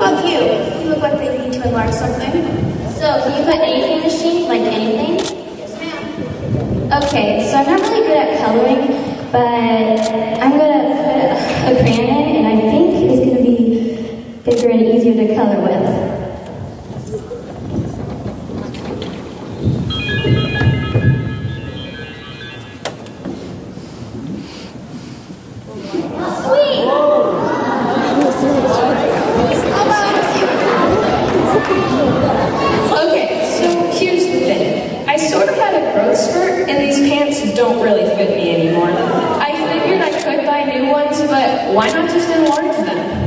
about you? You look like they need to enlarge something. So, can you put anything in the machine? Like anything? Yes, ma'am. Okay, so I'm not really good at coloring, but I'm gonna put a crayon in, and I think it's gonna be bigger and easier to color with. Don't really fit me anymore. I figured I could buy new ones, but why not just enlarge them?